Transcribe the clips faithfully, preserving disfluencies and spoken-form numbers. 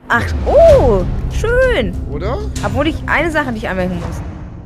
Ach, oh, schön. Oder? Obwohl ich eine Sache nicht anmerken muss.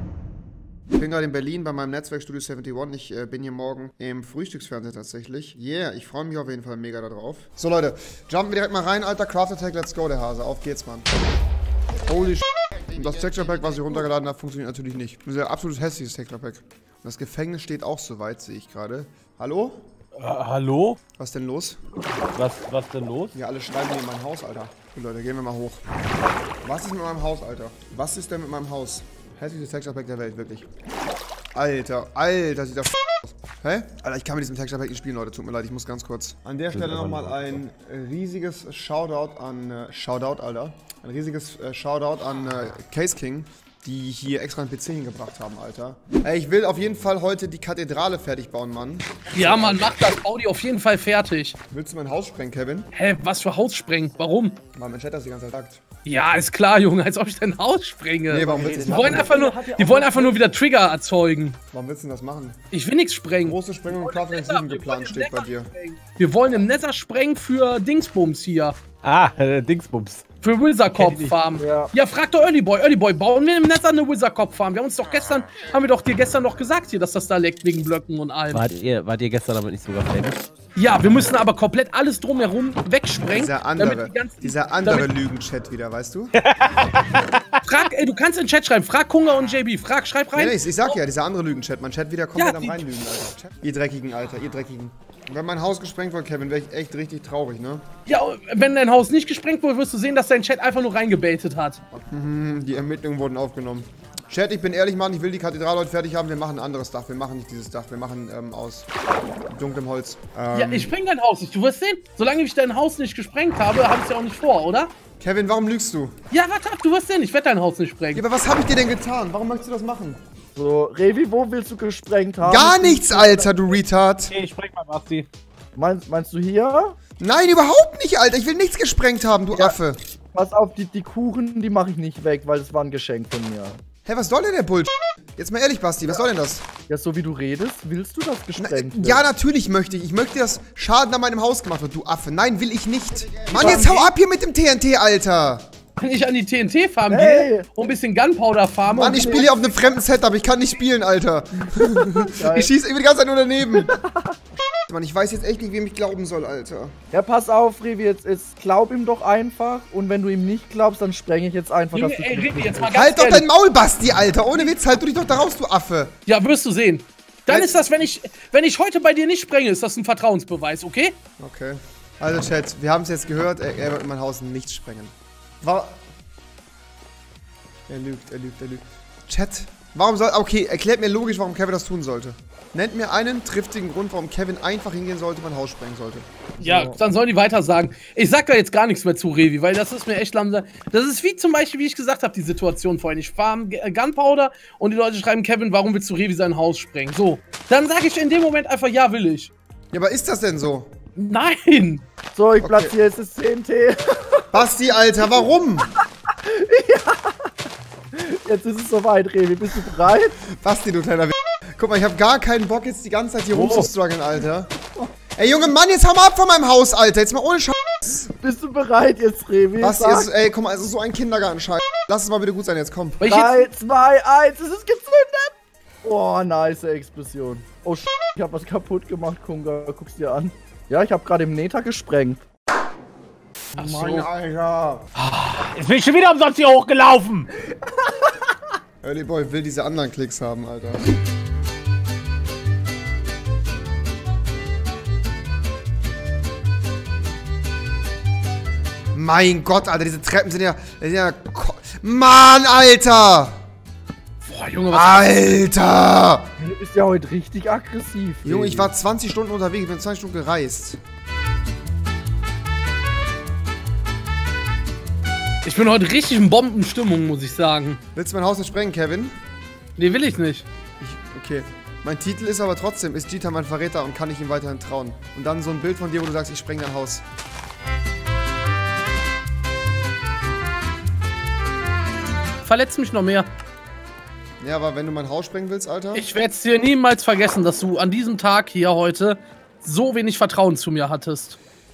Ich bin gerade in Berlin bei meinem Netzwerkstudio einundsiebzig. Ich äh, bin hier morgen im Frühstücksfernseher tatsächlich. Yeah, ich freue mich auf jeden Fall mega darauf. So Leute, jumpen wir direkt mal rein, Alter. Craft Attack, let's go, der Hase. Auf geht's, Mann. Holy shit. Und das Texture Pack, was ich runtergeladen habe, funktioniert natürlich nicht. Das ist ein absolut hässliches Texture Pack. Und das Gefängnis steht auch soweit, sehe ich gerade. Hallo? Äh, hallo? Was denn los? Was, was denn los? Ja, alle schreiben hier in mein Haus, Alter. Gut, Leute, gehen wir mal hoch. Was ist mit meinem Haus, Alter? Was ist denn mit meinem Haus? Hässliches Texture Pack der Welt, wirklich. Alter, Alter, sieht das aus. Hä? Alter, ich kann mit diesem Texture Pack nicht spielen, Leute. Tut mir leid, ich muss ganz kurz. An der Stelle nochmal ein riesiges Shoutout an... Äh, Shoutout, Alter. Ein riesiges äh, Shoutout an äh, Case King, die hier extra einen P C hingebracht haben, Alter. Ey, ich will auf jeden Fall heute die Kathedrale fertig bauen, Mann. Ja, Mann, mach das. Bau die auf jeden Fall fertig. Willst du mein Haus sprengen, Kevin? Hä, was für Haus sprengen? Warum? Weil mein Chat das die ganze Zeit sagt. Ja, ist klar, Junge, als ob ich dein Haus sprenge. Nee, warum willst du das die machen? wollen einfach nur, die wollen einfach nur wieder Trigger erzeugen. Warum willst du denn das machen? Ich will nichts sprengen. Große Sprengung und Crafting sieben geplant steht bei dir. Wir wollen im Nether sprengen für Dingsbums hier. Ah, äh, Dingsbums. Für Wizardcorp Farm. Ja. Ja, frag doch Early Boy. Early Boy, bauen wir im Nether eine Wizardcorp Farm? Wir haben uns doch gestern, haben wir doch dir gestern noch gesagt hier, dass das da leckt wegen Blöcken und allem. Wart ihr, wart ihr gestern aber nicht sogar fertig? Ja, wir müssen aber komplett alles drumherum wegsprengen. Dieser andere, damit die ganzen, dieser andere damit, Lügen-Chat wieder, weißt du? Frag, ey, du kannst in den Chat schreiben. Frag Kunga und J B. Frag, schreib rein. Nee, nee, ich sag ja, dieser andere Lügen-Chat. Mein Chat wieder komplett Ja, am die- Reinlügen, Alter. Ihr Dreckigen, Alter, ihr Dreckigen. Wenn mein Haus gesprengt wird, Kevin, wäre ich echt richtig traurig, ne? Ja, wenn dein Haus nicht gesprengt wurde, wirst du sehen, dass dein Chat einfach nur reingebaitet hat. Hm, die Ermittlungen wurden aufgenommen. Chat, ich bin ehrlich, Mann, ich will die Kathedrale heute fertig haben. Wir machen ein anderes Dach. Wir machen nicht dieses Dach. Wir machen ähm, aus dunklem Holz. Ähm, Ja, ich spreng dein Haus nicht. Du wirst sehen, solange ich dein Haus nicht gesprengt habe, habe ich es ja auch nicht vor, oder? Kevin, warum lügst du? Ja, warte ab, du wirst sehen, ich werde dein Haus nicht sprengen. Ja, aber was habe ich dir denn getan? Warum möchtest du das machen? So, Revi, wo willst du gesprengt haben? Gar nichts, Alter, du Retard. Okay, ich spreng mal, Basti. Meinst, meinst du hier? Nein, überhaupt nicht, Alter. Ich will nichts gesprengt haben, du Ja. Affe. Pass auf, die, die Kuchen, die mache ich nicht weg, weil das war ein Geschenk von mir. Hä, was soll denn der Bullshit? Jetzt mal ehrlich, Basti, was soll denn das? Ja, so wie du redest, willst du das Na, gesprengt wird? ja, natürlich möchte ich. Ich möchte, dass Schaden an meinem Haus gemacht wird, du Affe. Nein, will ich nicht. Mann, jetzt hau ab hier mit dem T N T, Alter. Wenn ich an die T N T-Farm Hey. gehe und ein bisschen Gunpowder farme. Mann, und ich spiele hier auf einem fremden Setup. Ich kann nicht spielen, Alter. Ich schieße irgendwie die ganze Zeit nur daneben. Mann, ich weiß jetzt echt nicht, wem ich glauben soll, Alter. Ja, pass auf, Revi, jetzt, jetzt glaub ihm doch einfach. Und wenn du ihm nicht glaubst, dann sprenge ich jetzt einfach, Junge, dass du... ey, Revi, jetzt mal ganz Halt doch ehrlich. dein Maul, Basti, Alter. Ohne Witz, halt du dich doch da raus, du Affe. Ja, wirst du sehen. Dann Halt- ist das, wenn ich, wenn ich heute bei dir nicht sprenge, ist das ein Vertrauensbeweis, okay? Okay. Also, Chat, wir haben es jetzt gehört. Er, er wird in mein Haus nicht sprengen. War... Er lügt, er lügt, er lügt. Chat, warum soll... Okay, erklärt mir logisch, warum Kevin das tun sollte. Nennt mir einen triftigen Grund, warum Kevin einfach hingehen sollte und mein Haus sprengen sollte. Ja, dann sollen die weiter sagen. Ich sag da jetzt gar nichts mehr zu, Revi, weil das ist mir echt langsam. Das ist wie zum Beispiel, wie ich gesagt habe, die Situation vorhin. Ich farm G- Gunpowder und die Leute schreiben, Kevin, warum willst du Revi sein Haus sprengen? So, dann sage ich in dem Moment einfach, ja, will ich. Ja, aber ist das denn so? Nein! So, ich Okay. platziere jetzt das T N T. Basti, Alter, warum? Jetzt ist es soweit, Revi. Bist du bereit? Basti, du kleiner W. Guck mal, ich habe gar keinen Bock, jetzt die ganze Zeit hier rumzustruggeln, Alter. Ey, Junge Mann, jetzt hau mal ab von meinem Haus, Alter. Jetzt mal ohne Scheiß. Bist du bereit jetzt, Revi? Basti, Sag. ist, ey, komm mal, es ist so ein Kindergarten-Scheiß. Lass es mal wieder gut sein, jetzt komm. Weil ich jetzt, drei, zwei, eins, es ist gezündet! Oh, nice Explosion. Oh, sh ich hab was kaputt gemacht, Kunga. Guck's dir an. Ja, ich hab gerade im Nether gesprengt. ach so. Mann, Alter. Jetzt bin ich schon wieder umsonst hier hochgelaufen. Early Boy will diese anderen Klicks haben, Alter. Mein Gott, Alter, diese Treppen sind ja... Sind ja Ko- Mann, Alter! Boah, Junge, was Alter! Du bist ja heute richtig aggressiv. Junge, ich Revi. war zwanzig Stunden unterwegs, ich bin zwanzig Stunden gereist. Ich bin heute richtig in Bombenstimmung, muss ich sagen. Willst du mein Haus nicht sprengen, Kevin? Nee, will ich nicht. Ich, okay. Mein Titel ist aber trotzdem, ist Jita mein Verräter und kann ich ihm weiterhin trauen? Und dann so ein Bild von dir, wo du sagst, ich spreng dein Haus. Verletzt mich noch mehr. Ja, aber wenn du mein Haus sprengen willst, Alter. Ich werde es dir niemals vergessen, dass du an diesem Tag hier heute so wenig Vertrauen zu mir hattest.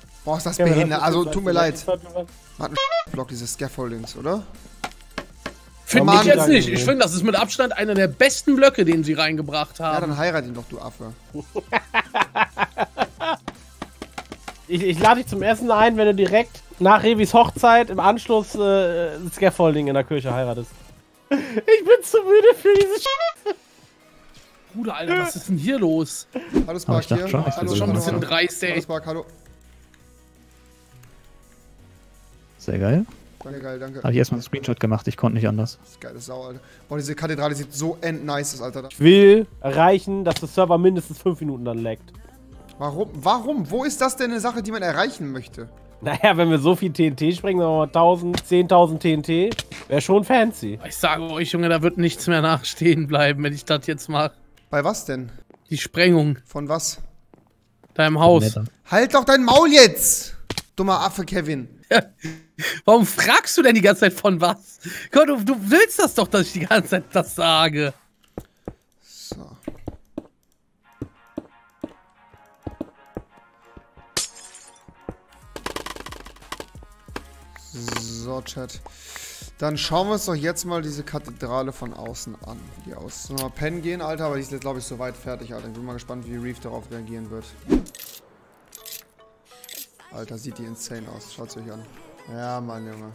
Boah, ist das Kevin, behindert. hast du Also, das tut mir leid. als- Hat einen Block, diese Scaffoldings, oder? Finde Mann. ich jetzt nicht. Ich finde, das ist mit Abstand einer der besten Blöcke, den sie reingebracht Ja, haben. dann heirat ihn doch, du Affe. Ich, ich lade dich zum Essen ein, wenn du direkt nach Revis Hochzeit im Anschluss äh, ein Scaffolding in der Kirche heiratest. Ich bin zu müde für diese Sch Bruder, Alter, was ist denn hier los? Hallo Spark ich dachte hier. schon, ich hallo, bin Schon ein hallo, bisschen hallo. dreist, Hallo ey. Spark, hallo. Sehr geil. Danke, geil, danke. Habe ich erstmal einen Screenshot gemacht, ich konnte nicht anders. Das ist geile Sau, Alter. Boah, diese Kathedrale sieht so endnice aus, Alter. Ich will erreichen, dass der Server mindestens fünf Minuten dann laggt. Warum? Warum? Wo ist das denn eine Sache, die man erreichen möchte? Naja, wenn wir so viel T N T sprengen, sagen wir mal tausend, zehntausend T N T, wäre schon fancy. Ich sage euch, Junge, da wird nichts mehr nachstehen bleiben, wenn ich das jetzt mache. Bei was denn? Die Sprengung Von was? da im Haus. Netter. Halt doch dein Maul jetzt! Dummer Affe, Kevin. Warum fragst du denn die ganze Zeit von was? Gott, du, du willst das doch, dass ich die ganze Zeit das sage. So. So, Chat. Dann schauen wir uns doch jetzt mal diese Kathedrale von außen an. Wie aus. Sollen wir mal pennen gehen, Alter? Aber die ist jetzt, glaube ich, soweit fertig, Alter. Ich bin mal gespannt, wie Reef darauf reagieren wird. Alter, sieht die insane aus. Schaut's euch an. Ja, Mann, Junge.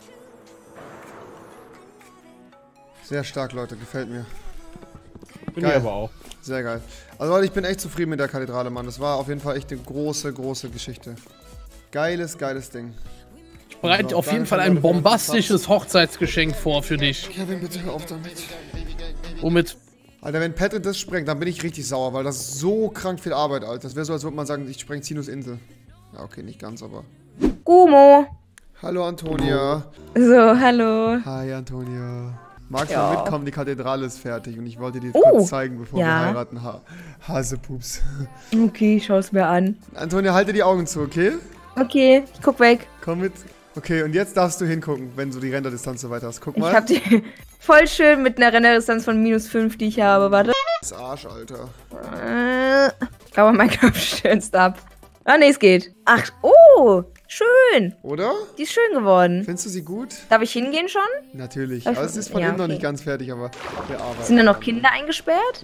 Sehr stark, Leute. Gefällt mir. Bin Geil. ich aber auch. Sehr geil. Also Leute, ich bin echt zufrieden mit der Kathedrale, Mann. Das war auf jeden Fall echt eine große, große Geschichte. Geiles, geiles Ding. Ich bereite So, auf jeden danke, Fall Leute, ein für den bombastisches Hochzeitsgeschenk vor für dich. Kevin, bitte hör auf damit. Womit? Alter, wenn Patrick das sprengt, dann bin ich richtig sauer, weil das ist so krank viel Arbeit, Alter. Das wäre so, als würde man sagen, ich spreng Sinus Insel. Ja, okay, nicht ganz, aber... Gumo. Hallo, Antonia. So, hallo. Hi, Antonia. Magst du Ja. mal mitkommen? Die Kathedrale ist fertig und ich wollte dir Oh, kurz zeigen, bevor ja. wir heiraten. Ha Hasepups. Okay, ich schau's mir an. Antonia, halte die Augen zu, okay? Okay, ich guck weg. Komm mit. Okay, und jetzt darfst du hingucken, wenn du die Renderdistanz so weit hast. Guck Ich mal. hab die voll schön mit einer Renderdistanz von minus fünf, die ich habe. Warte. Das Arsch, Alter. Äh, ich glaube, mein Kopf stürzt ab. Ah, nee, es geht. Ach, oh, schön. Oder? Die ist schön geworden. Findest du sie gut? Darf ich hingehen schon? Natürlich. Also, Aber es ist von ja, innen noch okay. nicht ganz fertig, aber wir arbeiten. Sind da noch Kinder eingesperrt?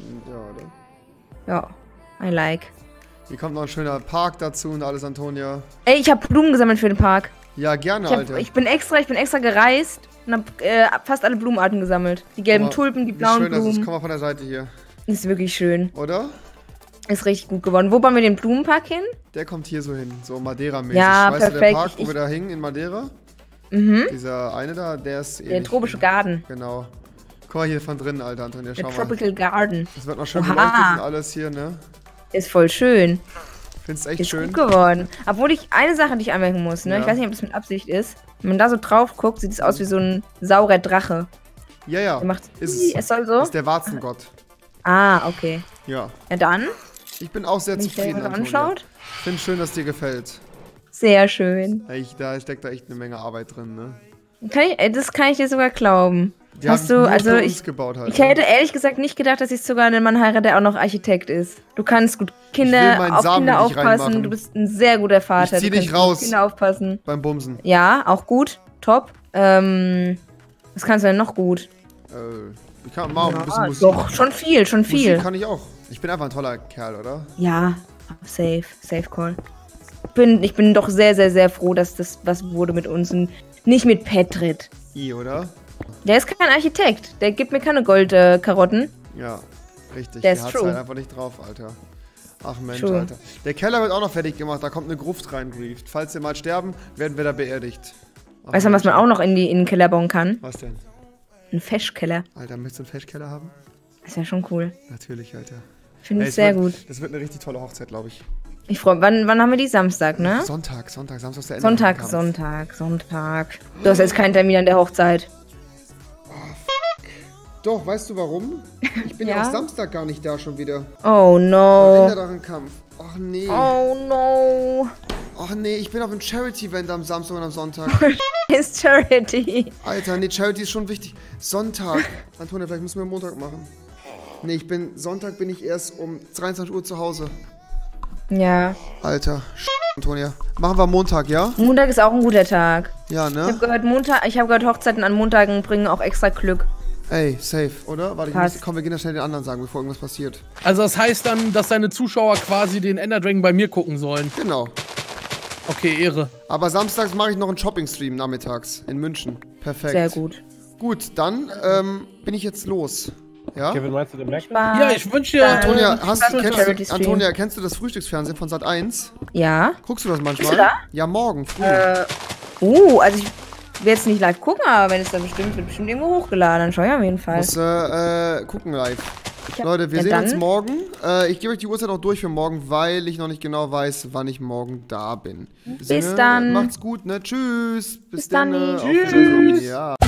Ja, oder? Ja, I like. Hier kommt noch ein schöner Park dazu und alles, Antonia. Ey, ich habe Blumen gesammelt für den Park. Ja, gerne, Ich, hab, Alter. ich bin extra, ich bin extra gereist und hab äh, fast alle Blumenarten gesammelt. Die gelben Aber Tulpen, die wie blauen schön das ist. Blumen. Komm mal von der Seite hier. Ist wirklich schön. Oder? Ist richtig gut geworden. Wo bauen wir den Blumenpark hin? Der kommt hier so hin, so Madeira-mäßig. Ja, weißt du, der perfekt. Park, wo Ich- wir da hingen in Madeira? Mhm. Dieser eine da, der ist Der ähnlich. tropische Garten. Genau. Guck mal hier von drinnen, Alter, Antonia, Der schau mal. Tropical Garden. Das wird noch schön Oha. beleuchtet und alles hier, ne? Ist voll schön. Findest echt Ist schön. gut geworden. Obwohl ich eine Sache, die ich anmerken muss, ne? Ja. Ich weiß nicht, ob das mit Absicht ist. Wenn man da so drauf guckt, sieht es aus wie so ein saurer Drache. Ja, ja. Der macht. Ist es es. soll so. Ist der Warzengott. Ah, okay. Ja. Ja, dann, Ich bin auch sehr wenn ich zufrieden, der mal Antonia. anschaut. Ich finde schön, dass dir gefällt. Sehr schön. Ich, da steckt da echt eine Menge Arbeit drin, ne? Kann ich, ey, das kann ich dir sogar glauben. Die Hast haben du, nur also für ich, uns gebaut halt. ich ne? hätte ehrlich gesagt nicht gedacht, dass ich sogar einen Mann heirate, der auch noch Architekt ist. Du kannst gut Ich will Kinder meinen auf Samen Kinder nicht aufpassen. reinmachen. Du bist ein sehr guter Vater. Ich zieh du dich kannst gut auf raus. Kinder aufpassen. Beim Bumsen. Ja, auch gut. Top. Ähm, was kannst du denn noch gut? Äh, ich kann mal ein bisschen Ah, Musik. doch, schon viel, schon viel. Musik kann ich auch. Ich bin einfach ein toller Kerl, oder? Ja, safe, safe call. Ich bin, ich bin doch sehr, sehr, sehr froh, dass das was wurde mit uns und nicht mit Petrit. I, oder? Der ist kein Architekt. Der gibt mir keine Goldkarotten. Äh, Ja, richtig. Der ist hat's true. halt einfach nicht drauf, Alter. Ach Mensch, True. Alter. Der Keller wird auch noch fertig gemacht. Da kommt eine Gruft rein, Grieft. Falls wir mal sterben, werden wir da beerdigt. Ach, weißt du, was Mensch. man auch noch in, die, in den Keller bauen kann? Was denn? Ein Feschkeller. Alter, möchtest du einen Feschkeller haben? Ist ja schon cool. Natürlich, Alter. Finde Ey, ich es sehr wird, gut. Das wird eine richtig tolle Hochzeit, glaube ich. Ich freue mich. Wann, wann haben wir die? Samstag, ne? Sonntag, Sonntag, Samstag ist der Ende. Sonntag, Sonntag, Sonntag. Du hast jetzt keinen Termin an der Hochzeit. Doch, weißt du warum? Ich bin ja, Ja? auch Samstag gar nicht da schon wieder. Oh Ende no. daran Kampf. Ach nee. Oh no. Ach nee, ich bin auf einem Charity-Event am Samstag und am Sonntag. Ist Charity. Alter, nee, Charity ist schon wichtig. Sonntag. Antonia, vielleicht müssen wir Montag machen. Nee, ich bin, Sonntag bin ich erst um dreiundzwanzig Uhr zu Hause. Ja. Alter. Antonia. Machen wir Montag, ja? Montag ist auch ein guter Tag. Ja, Ich ne? habe gehört, Montag, ich habe gehört, Hochzeiten an Montagen bringen auch extra Glück. Ey, safe, oder? Warte, ich Passt. muss, komm, wir gehen das schnell den anderen sagen, bevor irgendwas passiert. Also das heißt dann, dass deine Zuschauer quasi den Ender Dragon bei mir gucken sollen. Genau. Okay, Ehre. Aber samstags mache ich noch einen Shopping-Stream nachmittags in München. Perfekt. Sehr gut. Gut, dann ähm, bin ich jetzt los. Ja? Kevin, meinst du den Mac? Ja, ich wünsche dir... Antonia, Ich hast, mach einen kennst Charity-Stream. du, Antonia, kennst du das Frühstücksfernsehen von Sat eins? Ja. Guckst du das manchmal? Bist du da? Ja, morgen früh. Äh, oh, also ich werde jetzt nicht live gucken, aber wenn es dann bestimmt wird, bestimmt irgendwo hochgeladen, dann schau ich auf jeden Fall. Muss äh, äh, gucken live. Ich hab- Leute, wir ja, sehen dann- uns morgen. Äh, ich gebe euch die Uhrzeit auch durch für morgen, weil ich noch nicht genau weiß, wann ich morgen da bin. In diesem Bis Sinne, dann. Macht's gut, ne? Tschüss. Bis dann. dann. äh, auf Tschüss. Wiedersehen. Ja.